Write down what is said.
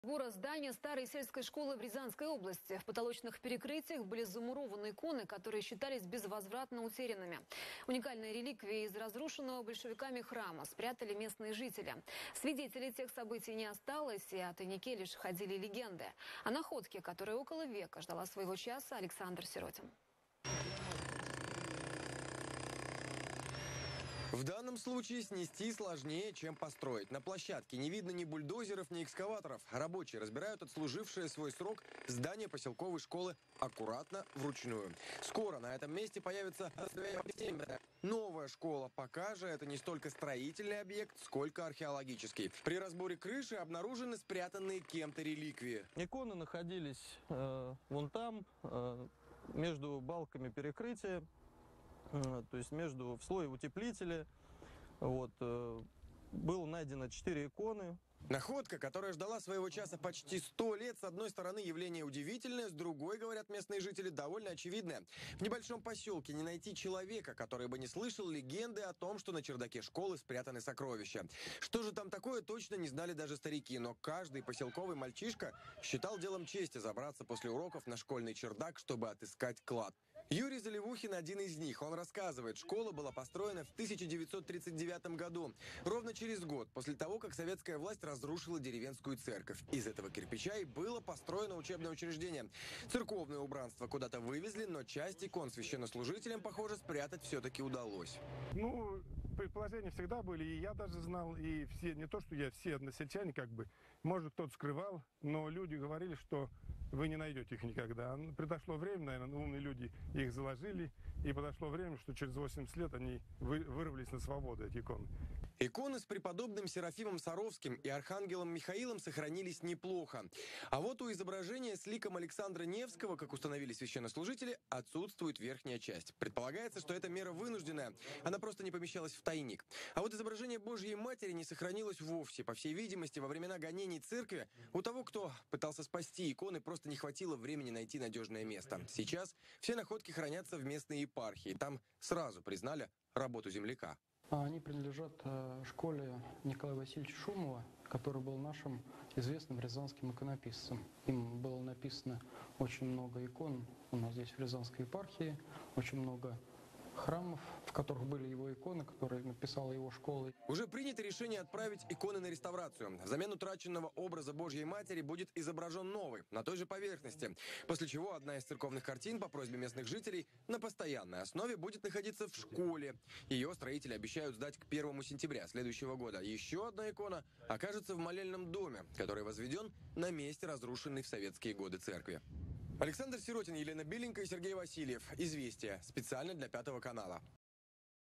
Город здания старой сельской школы в Рязанской области. В потолочных перекрытиях были замурованы иконы, которые считались безвозвратно утерянными. Уникальные реликвии из разрушенного большевиками храма спрятали местные жители. Свидетелей тех событий не осталось, и о тайнике лишь ходили легенды. О находке, которая около века ждала своего часа, Александр Сиротин. В данном случае снести сложнее, чем построить. На площадке не видно ни бульдозеров, ни экскаваторов. Рабочие разбирают отслужившее свой срок здание поселковой школы аккуратно, вручную. Скоро на этом месте появится новая школа. Пока же это не столько строительный объект, сколько археологический. При разборе крыши обнаружены спрятанные кем-то реликвии. Иконы находились вон там, между балками перекрытия. То есть в слое утеплителя было найдено 4 иконы. Находка, которая ждала своего часа почти 100 лет, с одной стороны явление удивительное, с другой, говорят местные жители, довольно очевидное. В небольшом поселке не найти человека, который бы не слышал легенды о том, что на чердаке школы спрятаны сокровища. Что же там такое, точно не знали даже старики, но каждый поселковый мальчишка считал делом чести забраться после уроков на школьный чердак, чтобы отыскать клад. Юрий Заливухин один из них. Он рассказывает, школа была построена в 1939 году, ровно через год после того, как советская власть разрушила деревенскую церковь. Из этого кирпича и было построено учебное учреждение. Церковное убранство куда-то вывезли, но часть икон священнослужителям, похоже, спрятать все-таки удалось. Предположения всегда были, и я даже знал, и все, не то что я, все односельчане может кто-то скрывал, но люди говорили, что вы не найдете их никогда. Подошло время, наверное, умные люди их заложили, и подошло время, что через 80 лет они вырвались на свободу, эти иконы. Иконы с преподобным Серафимом Саровским и архангелом Михаилом сохранились неплохо. А вот у изображения с ликом Александра Невского, как установили священнослужители, отсутствует верхняя часть. Предполагается, что эта мера вынужденная, она просто не помещалась в тайник. А вот изображение Божьей Матери не сохранилось вовсе. По всей видимости, во времена гонений церкви у того, кто пытался спасти иконы, просто не хватило времени найти надежное место. Сейчас все находки хранятся в местной епархии. Там сразу признали работу земляка. Они принадлежат школе Николая Васильевича Шумова, который был нашим известным рязанским иконописцем. Им было написано очень много икон у нас здесь в Рязанской епархии, очень много храмов, в которых были его иконы, которые написала его школа. Уже принято решение отправить иконы на реставрацию. Взамен утраченного образа Божьей Матери будет изображен новый, на той же поверхности. После чего одна из церковных картин по просьбе местных жителей на постоянной основе будет находиться в школе. Ее строители обещают сдать к 1 сентября следующего года. Еще одна икона окажется в молельном доме, который возведен на месте разрушенной в советские годы церкви. Александр Сиротин, Елена Беленькая и Сергей Васильев. Известия. Специально для 5 канала.